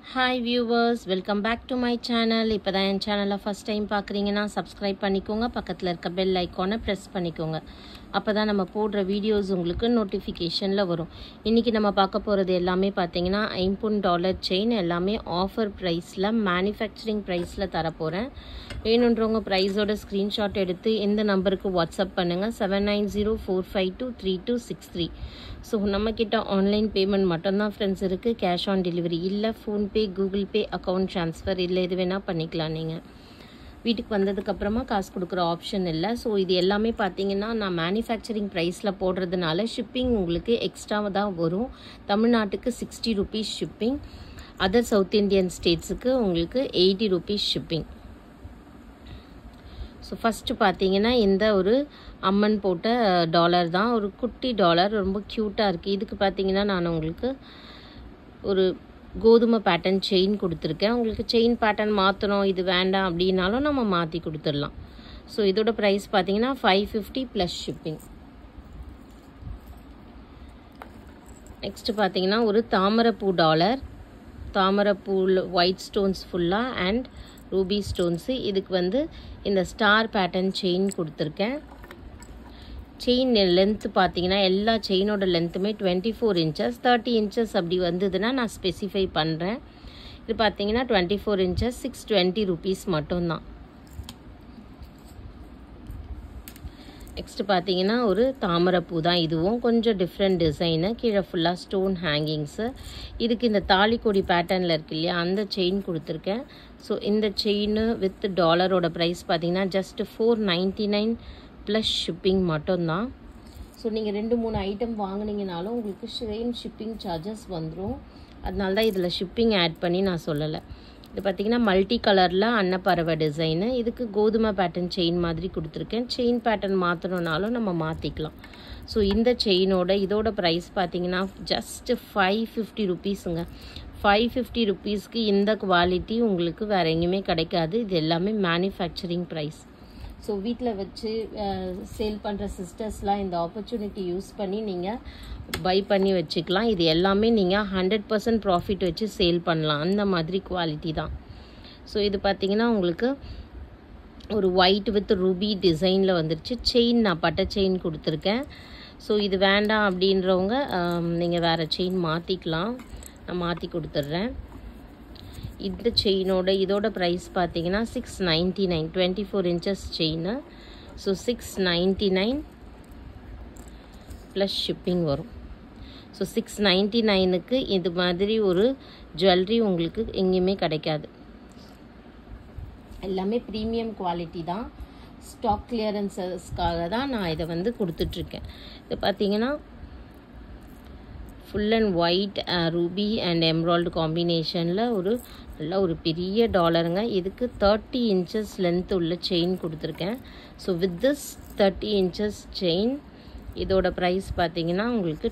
Hi viewers, welcome back to my channel. இப்போ தான் என் சேனலை ஃபஸ்ட் டைம் பார்க்குறீங்கன்னா சப்ஸ்கிரைப் பண்ணிக்கோங்க, பக்கத்தில் இருக்க பெல் ஐக்கானை ப்ரெஸ் பண்ணிக்கோங்க. அப்போ தான் நம்ம போடுற வீடியோஸ் உங்களுக்கு நோட்டிஃபிகேஷனில் வரும். இன்றைக்கி நம்ம பார்க்க போகிறது எல்லாமே பார்த்தீங்கன்னா Impon டாலர் செயின் எல்லாமே ஆஃபர் ப்ரைஸில் மேனுஃபேக்சரிங் ப்ரைஸில் தரப்போகிறேன். வேணுன்றவங்க ப்ரைஸோட ஸ்க்ரீன்ஷாட் எடுத்து இந்த நம்பருக்கு வாட்ஸ்அப் பண்ணுங்கள் 7904523263. ஸோ நம்மக்கிட்ட ஆன்லைன் பேமெண்ட் மட்டும்தான் ஃப்ரெண்ட்ஸ் இருக்குது. கேஷ் ஆன் டெலிவரி இல்லை. PhonePe, Google Pay, account transfer இல்லை, எது வேணால் பண்ணிக்கலாம். நீங்கள் வீட்டுக்கு வந்ததுக்கப்புறமா காசு கொடுக்குற ஆப்ஷன் இல்லை. ஸோ இது எல்லாமே பார்த்தீங்கன்னா நான் மேனுஃபேக்சரிங் ப்ரைஸில் போடுறதுனால ஷிப்பிங் உங்களுக்கு எக்ஸ்ட்ராவாக தான் வரும். தமிழ்நாட்டுக்கு 60 rupees shipping, other South Indian ஸ்டேட்ஸுக்கு உங்களுக்கு 80 rupees ஷிப்பிங். ஸோ ஃபஸ்ட்டு பார்த்தீங்கன்னா இந்த ஒரு அம்மன் போட்ட டாலர் தான், ஒரு குட்டி டாலர், ரொம்ப க்யூட்டாக இருக்குது. இதுக்கு பார்த்தீங்கன்னா நான் உங்களுக்கு ஒரு கோதுமை பேட்டர்ன் செயின் கொடுத்துருக்கேன். உங்களுக்கு செயின் பேட்டர்ன் மாற்றணும், இது வேண்டாம் அப்படின்னாலும் நம்ம மாற்றி கொடுத்துடலாம். ஸோ இதோட ப்ரைஸ் பார்த்தீங்கன்னா 550 ப்ளஸ் ஷிப்பிங். நெக்ஸ்ட்டு பார்த்தீங்கன்னா ஒரு தாமரைப்பூ டாலர், தாமரைப்பூ ஒயிட் ஸ்டோன்ஸ் ஃபுல்லாக அண்ட் ரூபி ஸ்டோன்ஸு. இதுக்கு வந்து இந்த ஸ்டார் பேட்டர்ன் செயின் கொடுத்துருக்கேன். செயின் லென்த்து பார்த்தீங்கன்னா எல்லா செயினோட லென்த்துமே 24 inches, 30 inches அப்படி வந்ததுன்னா நான் ஸ்பெசிஃபை பண்ணுறேன். இது பார்த்தீங்கன்னா 24 inches, 620 rupees மட்டும்தான். நெக்ஸ்ட்டு பார்த்தீங்கன்னா ஒரு தாமரைப்பூ தான், இதுவும் கொஞ்சம் டிஃப்ரெண்ட் டிசைனு, கீழே ஃபுல்லாக ஸ்டோன் ஹேங்கிங்ஸு. இதுக்கு இந்த தாலிக்கொடி பேட்டர்னில் இருக்கு இல்லையா, அந்த செயின் கொடுத்துருக்கேன். ஸோ இந்த செயின் வித் டாலரோட ப்ரைஸ் பார்த்தீங்கன்னா ஜஸ்ட் 499 ப்ளஸ் ஷிப்பிங் மட்டும்தான். ஸோ நீங்கள் 2-3 ஐட்டம் வாங்கினீங்கனாலும் உங்களுக்கு சேம் ஷிப்பிங் சார்ஜஸ் வந்துடும். அதனால தான் இதில் ஷிப்பிங் ஆட் பண்ணி நான் சொல்லலை. இது பார்த்திங்கன்னா மல்டி கலரில் அன்னப்பறவை டிசைனு. இதுக்கு கோதுமை பேட்டர்ன் செயின் மாதிரி கொடுத்துருக்கேன். செயின் பேட்டர்ன் மாற்றணுன்னாலும் நம்ம மாற்றிக்கலாம். ஸோ இந்த செயினோட இதோட ப்ரைஸ் பார்த்திங்கன்னா ஜஸ்ட்டு 550 rupeesங்க. 550 rupeesக்கு இந்த குவாலிட்டி உங்களுக்கு வேறு எங்கேயுமே கிடைக்காது. இது எல்லாமே மேனுஃபேக்சரிங் ப்ரைஸ். ஸோ வீட்டில் வச்சு சேல் பண்ணுற சிஸ்டர்ஸ்லாம் இந்த ஆப்பர்ச்சுனிட்டி யூஸ் பண்ணி நீங்கள் பை பண்ணி வச்சுக்கலாம். இது எல்லாமே நீங்கள் 100% ப்ராஃபிட் வச்சு சேல் பண்ணலாம், அந்த மாதிரி குவாலிட்டி தான். ஸோ இது பார்த்திங்கன்னா உங்களுக்கு ஒரு ஒயிட் வித் ரூபி டிசைனில் வந்துருச்சு. செயின் நான் பட்டை செயின் கொடுத்துருக்கேன். ஸோ இது வேண்டாம் அப்படின்றவங்க நீங்கள் வேறு செயின் மாற்றிக்கலாம், நான் மாற்றி கொடுத்துட்றேன். இந்த செயினோட இதோட ப்ரைஸ் பார்த்தீங்கன்னா 699, 24 inches chain. So 699 plus shipping வரும். ஸோ 699க்கு இது மாதிரி ஒரு ஜுவல்லரி உங்களுக்கு எங்கேயுமே கிடைக்காது. எல்லாமே ப்ரீமியம் குவாலிட்டி தான். ஸ்டாக் கிளியரன்ஸஸ்க்காக தான் நான் இதை வந்து கொடுத்துட்ருக்கேன். இது பார்த்தீங்கன்னா full and white ruby and emerald காம்பினேஷனில் ஒரு நல்ல ஒரு பெரிய டாலருங்க. இதுக்கு 30 inches லென்த் உள்ள செயின் கொடுத்துருக்கேன். So with this 30 inches chain இதோட ப்ரைஸ் பார்த்தீங்கன்னா உங்களுக்கு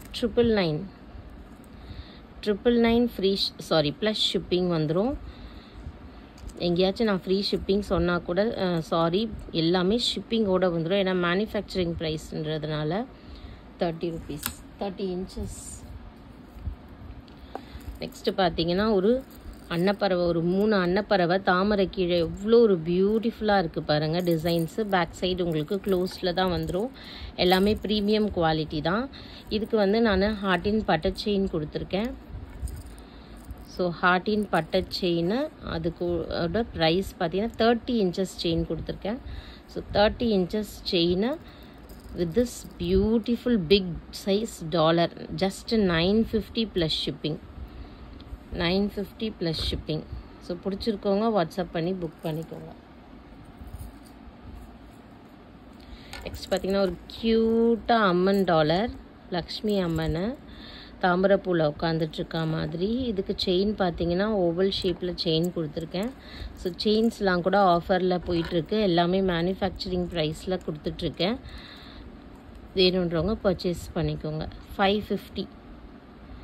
999 ஃப்ரீ ப்ளஸ் ஷிப்பிங் வந்துடும். எங்கேயாச்சும் நான் ஃப்ரீ ஷிப்பிங் சொன்னால் கூட சாரி, எல்லாமே ஷிப்பிங்கோடு வந்துடும். ஏன்னா மேனுஃபேக்சரிங் ப்ரைஸ்ன்றதுனால 30 rupees 30 inches. நெக்ஸ்ட்டு பார்த்தீங்கன்னா ஒரு அன்னப்பறவை, ஒரு 3 அன்னப்பறவை தாமரை கீழே எவ்வளோ ஒரு பியூட்டிஃபுல்லாக இருக்குது பாருங்கள் டிசைன்ஸு. பேக் சைடு உங்களுக்கு க்ளோஸில் தான் வந்துடும். எல்லாமே ப்ரீமியம் குவாலிட்டி தான். இதுக்கு வந்து நான் ஹார்ட்டின் பட்டை செயின் கொடுத்துருக்கேன். ஸோ ஹார்ட்டின் பட்டை செயின் அதுக்கோட ப்ரைஸ் பார்த்தீங்கன்னா 30 inches செயின் கொடுத்துருக்கேன். ஸோ 30 inches செயினை with this beautiful big size dollar just 950 plus shipping. 950 plus shipping. So பிடிச்சிருக்கவங்க வாட்ஸ்அப் பண்ணி புக் பண்ணிக்கோங்க. நெக்ஸ்ட் பார்த்திங்கன்னா ஒரு க்யூட்டாக அம்மன் டாலர், லக்ஷ்மி அம்மனை தாமரைப்பூவில் உட்காந்துட்ருக்கா மாதிரி. இதுக்கு செயின் பார்த்திங்கன்னா ஓவல் ஷேப்பில் செயின் கொடுத்துருக்கேன். ஸோ செயின்ஸ்லாம் கூட ஆஃபரில் போயிட்டுருக்கு. எல்லாமே மேனுஃபேக்சரிங் ப்ரைஸில் கொடுத்துட்ருக்கேன். வேணுன்றவங்க பர்ச்சேஸ் பண்ணிக்கோங்க. 550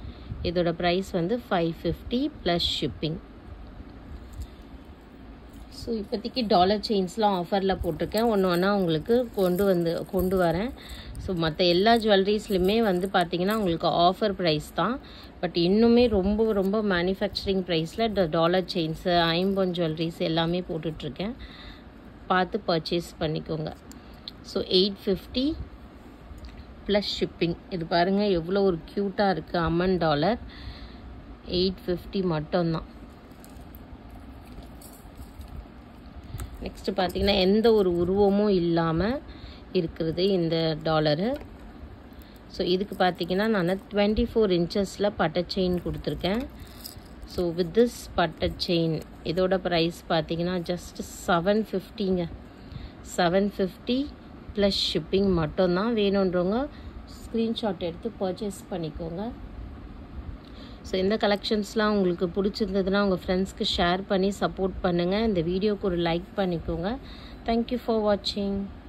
இதோட ப்ரைஸ் வந்து 550 ப்ளஸ் ஷிப்பிங். ஸோ இப்போதைக்கு டாலர் செயின்ஸ்லாம் ஆஃபரில் போட்டிருக்கேன். ஒன்று ஒன்றா உங்களுக்கு கொண்டு வரேன். ஸோ மற்ற எல்லா ஜுவல்லரிஸ்லையுமே வந்து பார்த்திங்கன்னா உங்களுக்கு ஆஃபர் ப்ரைஸ் தான். பட் இன்னுமே ரொம்ப ரொம்ப மேனுஃபேக்சரிங் ப்ரைஸில் டாலர் செயின்ஸு, ஐம்பொன் ஜுவல்லரிஸ் எல்லாமே போட்டுட்ருக்கேன். பார்த்து பர்ச்சேஸ் பண்ணிக்கோங்க. So 850 plus shipping. இது பாருங்கள் எவ்வளோ ஒரு க்யூட்டாக இருக்குது. அம்மன் டாலர் 850 மட்டும்தான். நெக்ஸ்ட்டு பார்த்திங்கன்னா எந்த ஒரு உருவமும் இல்லாமல் இருக்கிறது இந்த டாலரு. ஸோ இதுக்கு பார்த்திங்கன்னா நான் 24 இன்ச்சஸில் பட்டர் செயின் கொடுத்துருக்கேன். So with this butter chain இதோட ப்ரைஸ் பார்த்திங்கன்னா ஜஸ்ட் 750ங்க. 750 ப்ளஸ் ஷிப்பிங் மட்டும்தான். வேணுன்றவங்க ஸ்க்ரீன்ஷாட் எடுத்து பர்ச்சேஸ் பண்ணிக்கோங்க. ஸோ இந்த கலெக்ஷன்ஸ்லாம் உங்களுக்கு பிடிச்சிருந்ததுன்னா உங்கள் ஃப்ரெண்ட்ஸ்க்கு ஷேர் பண்ணி சப்போர்ட் பண்ணுங்கள். இந்த வீடியோக்கு ஒரு லைக் பண்ணிக்கோங்க. தேங்க்யூ ஃபார் வாட்சிங்.